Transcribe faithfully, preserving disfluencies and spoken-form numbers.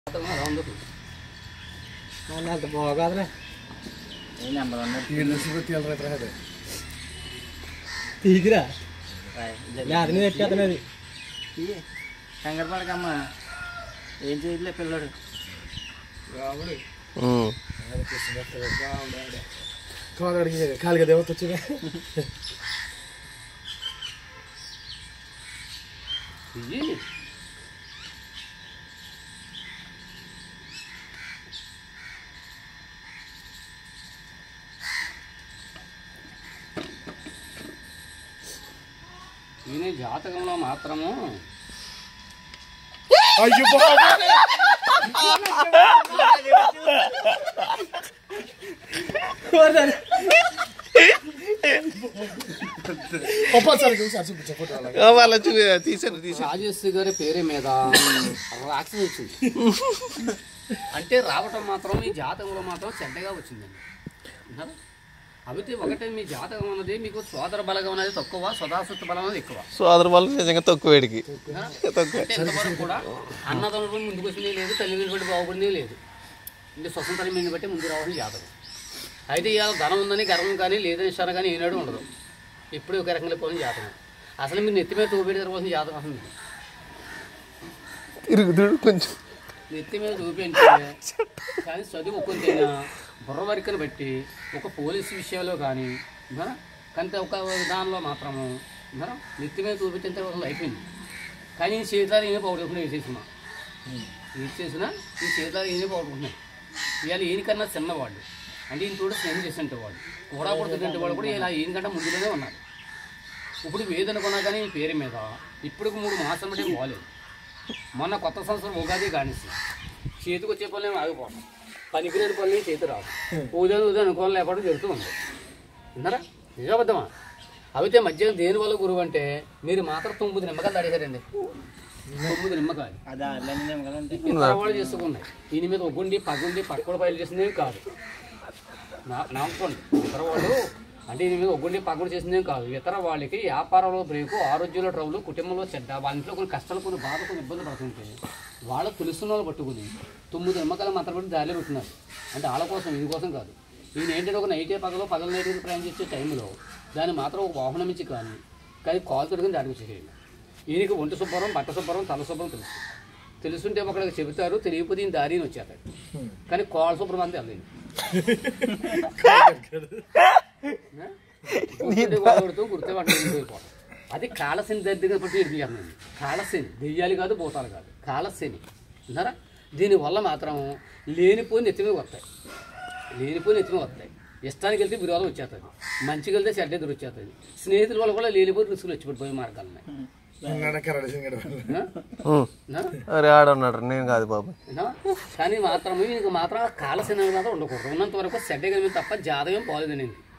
అంత బాగాదురా తీగిరా అది పెట్టేతనది కంగారు పడకమ్మా ఏం చేయట్లే పిల్లడు కాలుగా దేవత వచ్చింది ఈయన జాతకంలో మాత్రము అయ్యో రాజేశ్వరి గారి పేరు మీద రాక్షసి వచ్చింది అంటే రావటం మాత్రం మీ జాతకంలో మాత్రం చెడ్డగా వచ్చిందండి. అయితే ఒకటే మీ జాతకం అన్నది మీకు సోదర బలగం అనేది తక్కువ, సదాసత్వ బలం అనేది ఎక్కువ. సోదర బలం నిజంగా తక్కువ వేడికి ఎంతవరకు కూడా అన్నదమ్ములు ముందుకు వచ్చింది లేదు, తల్లిదండ్రులు బట్టి బాగుపడింది లేదు, అంటే స్వతంత్రం మీద బట్టి ముందు రావడం జాతకం. అయితే ఇవాళ ధనం ఉందని గర్వం కానీ లేదని ఇష్టాన్ని కానీ ఏనాడు ఉండదు, ఎప్పుడు ఒక రకంగా పోయిన జాతకం. అసలు మీరు నెత్తి మీద చూపెట్టి జరగవలసిన జాతకం అసలు తిరుగుతుడు కొంచెం నెత్తి మీద చూపించే కానీ చదువు ఒక్కొంతైనా బుర్ర వరకను బట్టి ఒక పోలీసు విషయంలో కానీ కంటే ఒక దానిలో మాత్రము నెత్తి మీద చూపించిన తర్వాత అయిపోయింది. కానీ ఈ చేతులు ఈయన పౌడుకుంటున్నాయి వేసేసినా వేసేసినా ఈ చేతులు ఈయన పౌడుకుంటున్నాయి. ఇవాళ ఈయనకన్నా చిన్నవాళ్ళు అంటే ఈయన కూడా స్నేహం చేసినట్టు వాడు కూడా కొడుతుంటే వాళ్ళు కూడా ఇలా ఈయనకంటే ముందులోనే ఉన్నారు. ఇప్పుడు వేదన కొన్నా కానీ ఈ పేరు మీద ఇప్పుడు మూడు మాసాలు బట్టి బాగాలేదు. మొన్న కొత్త సంవత్సరం ఉగాది కానిసి చేతికి వచ్చే పనులు ఆగిపోవడం, పనికిరేని పనులు చేతి రావు, ఉదయం ఉదయం అనుకోవడం లేకపోవడం జరుగుతూ ఉంది. విన్నారా? నిజాబద్ధమా? అయితే మధ్యాహ్నం దేని వల్ల గురువు అంటే మీరు మాత్రం తొమ్మిది నిమ్మకాయలు అడిగారండి. తొమ్మిది నిమ్మకాయలు ఇతర వాళ్ళు చేసుకున్నాయి. ఈయన మీద ఒగ్గుండి పగుండి పక్కన బయలు చేసినవి కాదు. నా నమ్ముకోండి ఇతర వాళ్ళు అంటే ఈయన మీద ఒగ్గుండి పగుండి చేసినవి కాదు. ఇతర వాళ్ళకి వ్యాపారంలో బ్రేకు, ఆరోగ్యంలో ట్రబుల్, కుటుంబంలో చెడ్డ, వాళ్ళ ఇంట్లో కొన్ని కష్టాలు, కొన్ని బాధ, కొన్ని ఇబ్బందులు పడుతుంటే వాళ్ళ తెలుస్తున్న వాళ్ళు పట్టుకుని తొమ్మిది నిమ్మకాయలు మాత్రం పెట్టి దారిలో పెట్టున్నారు. అంటే వాళ్ళ కోసం, ఇది కోసం కాదు. ఈయన ఏంటంటే ఒక నైటే పగలో పగల నైట్ ప్రయాణం చేసే టైంలో దాన్ని మాత్రం ఒక వాహనం ఇచ్చి కానీ కానీ కాలు తొడుగుని దాడికి వచ్చేసేయండి. ఈయనకి ఒంటి శుభ్రం, బట్ట శుభ్రం, తల శుభ్రం తెలుసు. తెలుసుంటే ఒకరికి చెబుతారు, తెలియకపోతే ఈయన దారిని వచ్చేస్తాడు. కానీ కాలు శుభ్రం అంతే వెళ్ళలేదు. గుర్తు గుర్తు పట్టుకుపోయిపోవడం అది కాళశని దగ్గర పట్టి ఇడిపియాను. కాళశని దెయ్యాలు కాదు, భూతాలు కాదు, కాళశని అన్నారా. దీనివల్ల మాత్రం లేనిపోయి నెత్తి మీద వస్తాయి, లేనిపోయి నెత్తి మీద వస్తాయి. ఇష్టానికి వెళ్తే విరోధం వచ్చేస్తుంది, మంచిగా వెళ్తే చెడ్డ ఎదురు వచ్చేస్తుంది. స్నేహితుల వల్ల కూడా లేనిపోయి రుసులు వచ్చిపడిపోయే మార్గాలు ఉన్నాయి. నేను కాదు బాబు. కానీ మాత్రం ఇంక మాత్రం కాలశని మాత్రం ఉండకూడదు. ఉన్నంత వరకు చెడ్డ కలిపి తప్ప జాతకం పోలేదండి.